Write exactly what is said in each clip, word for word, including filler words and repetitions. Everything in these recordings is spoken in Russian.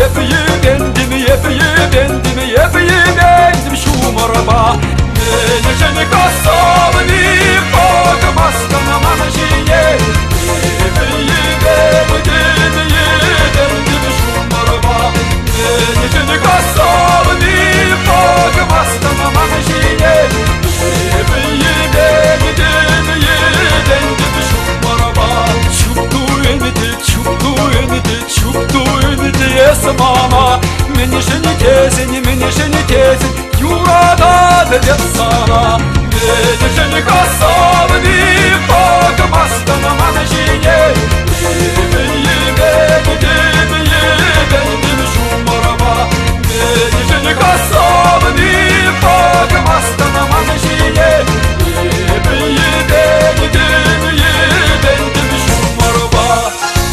Yepyeni bendim, yepyeni bendim, yepyeni bendim şu maraba. Menişeni kasabını bakmazdan aman şiye. Yepyeni bendim, bendim şu maraba. Menişeni kasabını bakmazdan aman şiye. Yepyeni bendim, bendim şu maraba. Çubdu enidi, çubdu enidi, çubdu enidi esmama. Menişeni tezin, menişeni tezin, yurada dedim sana. Menişeni kasabını bakmazdan aman şiye. Yepyeni bendim, bendim şu maraba. Menişeni kasabını bakmazdan aman şiye. Yepyeni bendim, bendim şu maraba.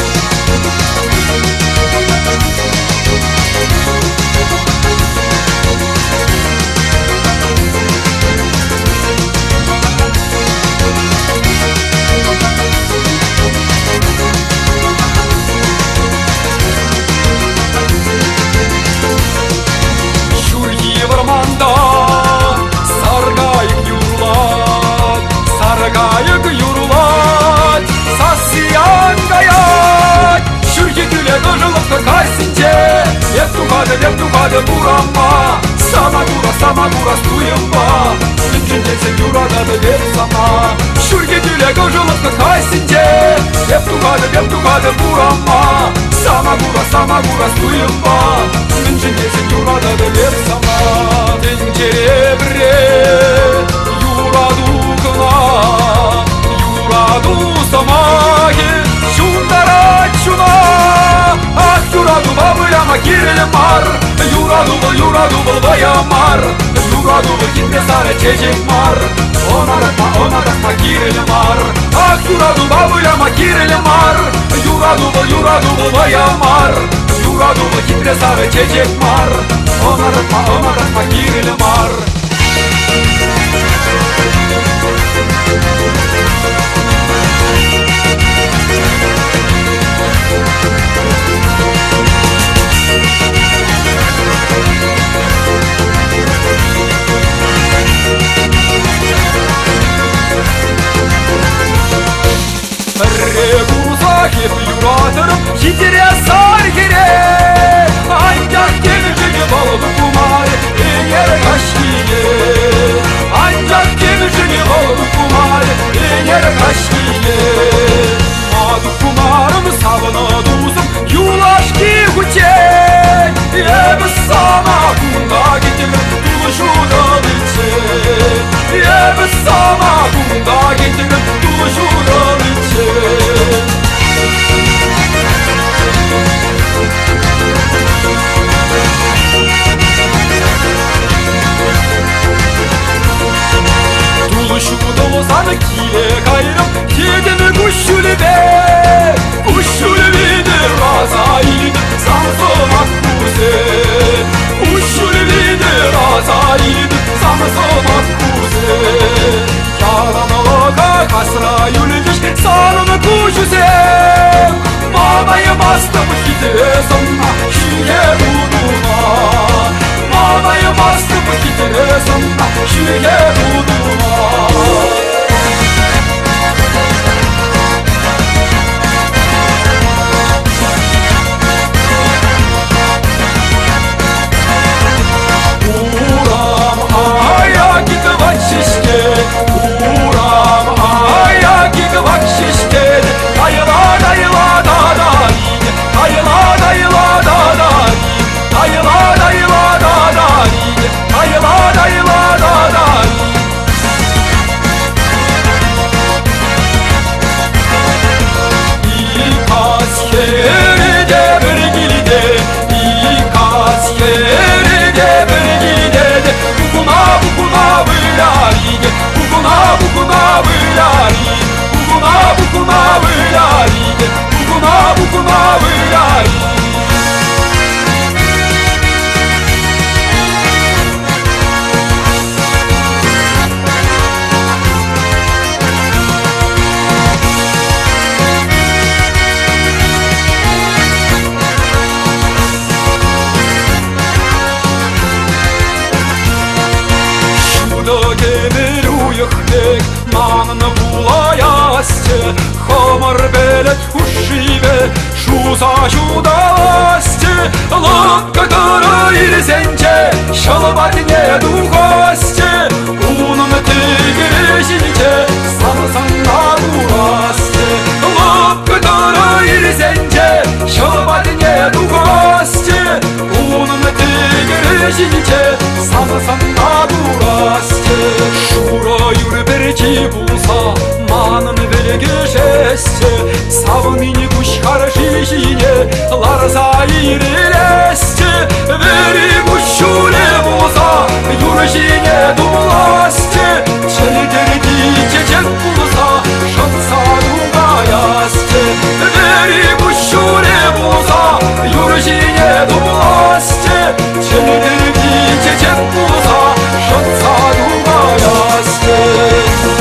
Sargayık yurlat, sargayık yurlat, sasıyan gayat. Şürki güle kıжılıp kırkaysınca, hep tukadı, hep tukadı buramma. Sama dura, sama dura stuyumba, mümkün gelsin yurada da ver sana. Şürki güle kıжılıp kırkaysınca, hep tukadı, hep tukadı buramma. Sama dura, sama dura stuyumba, mümkün gelsin yurada da ver sana. Tencere bre, yuradu kına, yuradu samahi, şundara şuna. Ah yuradu babıyama girelim var, yuradu bul, yuradu bul bayamar. Yuradu bul gitme sare çecek var, ona bakma, ona bakma girelim var. Ah yuradu babıyama girelim var, yuradu bul, yuradu bul bayamar. Yuradu bul gitme sare çecek var, ona bakma, ona bakma girelim var. Hep yuradırım gidire sar gire. Ancak demircini balık kumar eğer kaş giye. Ancak demircini balık kumar eğer kaş giye. Adı kumarım savına duzum yulaş ki kuçek. Ev sana kunda gidim duluşu da bilçek. Ev sana kunda gidim duluşu da bilçek. Duluşu doluzanı kile gayrım yedimi kuşulu be. Kuşulu bidir razayid samso makbuze. Kuşulu bidir razayid samso makbuze. Yalanlığa kasra yürüyüş sarını kuşuzem. Manayı bastım gide sana şiye uğruna. Manayı bastım gide sana şiye uğruna. Uğram aya gidi bak şişke. Uğram aya gidi bak şişke. Dayıla dayıla da da dayıla dayıla da da dayıla dayıla da da dayıla dayıla da da Ехбек манны булаясте, хомар белет хушиве, шуза жудаласте, лодка кара ирсенче, шалбатне духасте, унын тегережинче, сансанна дурасте, лодка кара ирсенче, шалбатне духасте, унын тегережинче, сансанна дурасте. Шура юрберчи булса, манын белгешесте, савныни кушкар жижине, ларса ирелесте, вери кушуле булса, юржине дуласте, челдерди чечек булса, шанса дугаясте, вери кушуле булса, юржине дуласте, челдерди чечек булса, шанса дугаясте.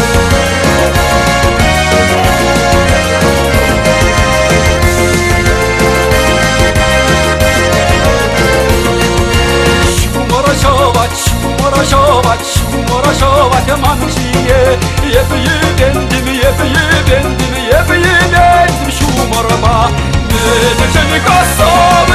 Şovat, şumara şovat manşiye, yepye bendim, yepye bendim, yepye bendim şumara ba, ne düşeni kasab.